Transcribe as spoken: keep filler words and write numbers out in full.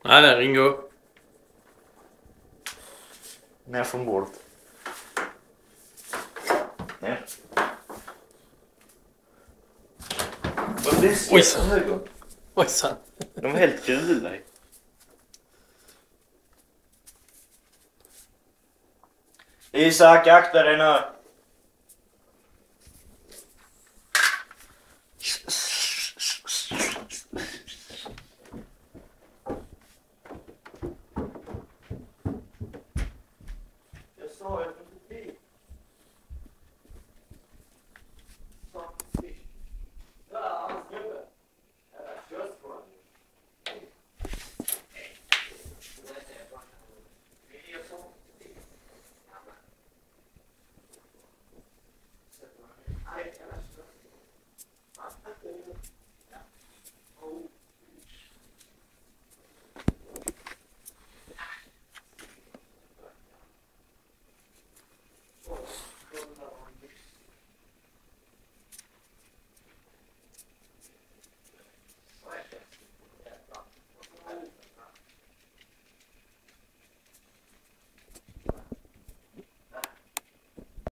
Nej, nej, Ringo. Ner från bordet. Ner. Vad läskigt. Oj, så. Oj, så. De är helt gula. Isak, akta dig nu.